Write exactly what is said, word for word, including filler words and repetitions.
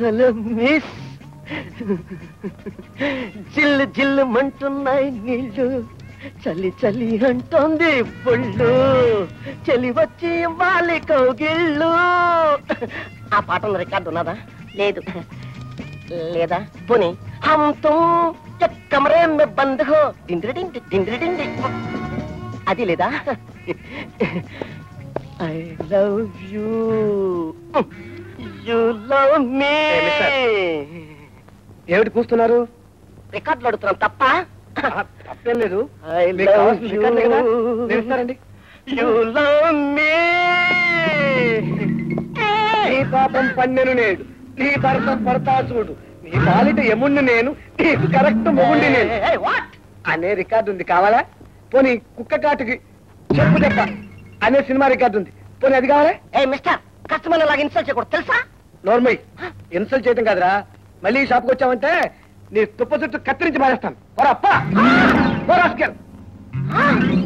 Hello miss, జిల్లు జిల్లు మంటున్నాయి నీళ్ళు, చలి చలి అంటోంది పుళ్ళు, చలి వచ్చి వాలి కౌగిళ్ళు. ఆ పాటలో రికార్డు ఉన్నదా? లేదు. లేదా పోనీ హమ్ తుమ్ కమరే మే బంద్ హో డిండి డిండి డిండి, అది లేదా? I love you, you love me. ఏమిటి కూస్తున్నారు? రికార్డులు అడుగుతున్నాం తప్ప? తప్పేం లేదు. I love you, you love me. నీ పాపం పన్నెను నేడు, నీ భరతం పడతా చూడు, నీ బాలిట యముణ్ణి నేను, నీకు కరెక్ట్ మొగుండి నేను అనే రికార్డు ఉంది. కావాలా? పోనీ కుక్క కాటుకి చెప్పు దెబ్బ అనే సినిమా రికార్డు ఉంది. పోనీ అది కావాలా? ఏ మిస్టర్, కస్టమర్ లాగా ఇన్సల్ట్ చేయకూడదు తెలుసా? నోర్మై, ఇన్సల్ట్ చేయటం కాదురా. మళ్ళీ ఈ షాప్కి వచ్చావంటే నీ తుప్ప చుట్టూ కత్తిరించి మారేస్తాను.